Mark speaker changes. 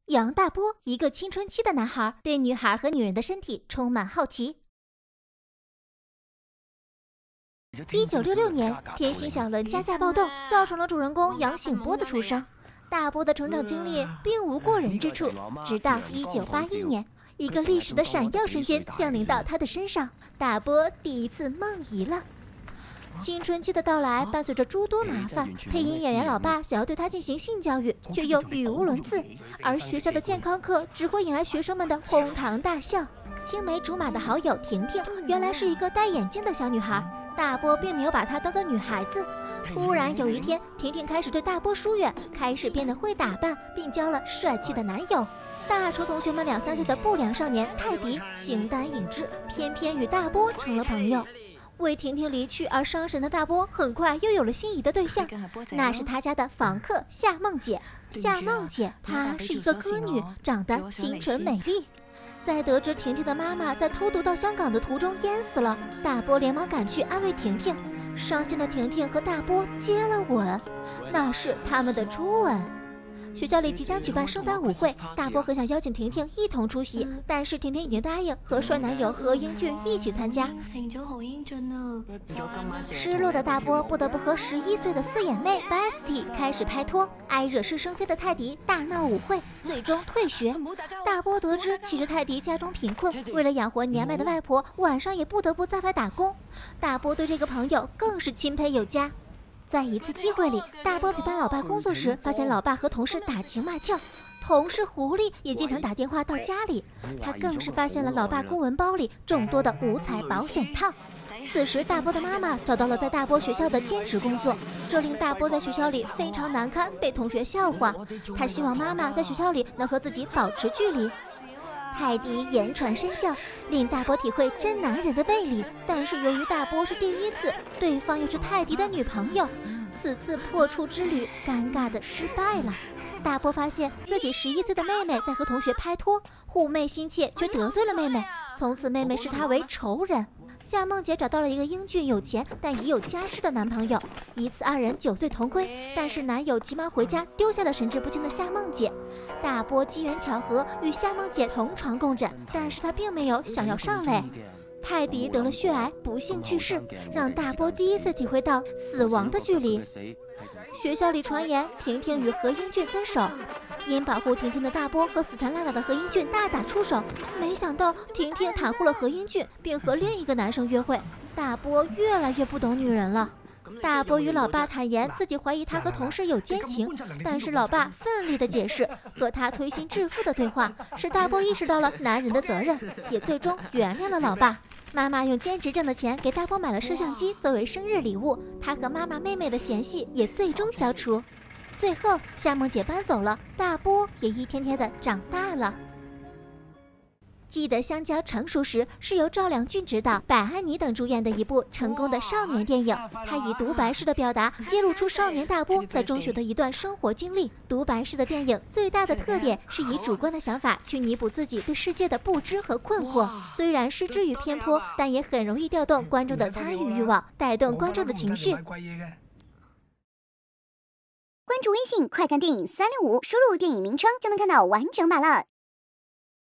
Speaker 1: 杨大波，一个青春期的男孩，对女孩和女人的身体充满好奇。1966年，天星小轮加价暴动，造成了主人公杨醒波的出生。大波的成长经历并无过人之处，直到1981年，一个历史的闪耀瞬间降临到他的身上，大波第一次梦遗了。青春期的到来伴随着诸多麻烦，配音演员老爸想要对他进行性教育，却又语无伦次，而学校的健康课只会引来学生们的哄堂大笑。青梅竹马的好友婷婷原来是一个戴眼镜的小女孩，大波并没有把她当作女孩子。突然有一天，婷婷开始对大波疏远，开始变得会打扮，并交了帅气的男友。大仇同学们2、3岁的不良少年泰迪形单影只，偏偏与大波成了朋友。为婷婷离去而伤神的大波，很快又有了心仪的对象，那是他家的房客夏梦姐。夏梦姐，她是一个歌女，长得清纯美丽。在得知婷婷的妈妈在偷渡到香港的途中淹死了，大波连忙赶去安慰婷婷。伤心的婷婷和大波接了吻，那是他们的初吻。学校里即将举办圣诞舞会，大波很想邀请婷婷一同出席，但是婷婷已经答应和帅男友何英俊一起参加。失落的大波不得不和11岁的四眼妹 Bestie 开始拍拖。爱惹是生非的泰迪大闹舞会，最终退学。大波得知其实泰迪家中贫困，为了养活年迈的外婆，晚上也不得不在外打工。大波对这个朋友更是钦佩有加。在一次机会里，大波陪伴老爸工作时，发现老爸和同事打情骂俏，同事狐狸也经常打电话到家里。他更是发现了老爸公文包里众多的五彩保险套。此时，大波的妈妈找到了在大波学校的兼职工作，这令大波在学校里非常难堪，被同学笑话。他希望妈妈在学校里能和自己保持距离。泰迪言传身教，令大波体会真男人的魅力。但是由于大波是第一次，对方又是泰迪的女朋友，此次破处之旅尴尬的失败了。大波发现自己11岁的妹妹在和同学拍拖，护妹心切却得罪了妹妹，从此妹妹视他为仇人。夏梦姐找到了一个英俊有钱但已有家室的男朋友，一次2人酒醉同归，但是男友急忙回家，丢下了神志不清的夏梦姐。大波机缘巧合与夏梦姐同床共枕，但是他并没有想要上垒。泰迪得了血癌，不幸去世，让大波第一次体会到死亡的距离。学校里传言婷婷与何英俊分手，因保护婷婷的大波和死缠烂打的何英俊大打出手，没想到婷婷袒护了何英俊，并和另一个男生约会。大波越来越不懂女人了。大波与老爸坦言自己怀疑他和同事有奸情，但是老爸奋力的解释和他推心置腹的对话，使大波意识到了男人的责任，也最终原谅了老爸。妈妈用兼职挣的钱给大波买了摄像机作为生日礼物，他和妈妈妹妹的嫌隙也最终消除。最后，夏梦姐搬走了，大波也一天天的长大了。记得香蕉成熟时是由赵良俊执导、柏安妮等主演的一部成功的少年电影。他以独白式的表达揭露出少年大波在中学的一段生活经历。独白式的电影最大的特点是以主观的想法去弥补自己对世界的不知和困惑，虽然失之于偏颇，但也很容易调动观众的参与欲望，带动观众的情绪。
Speaker 2: 关注微信快看电影365，输入电影名称就能看到完整版了。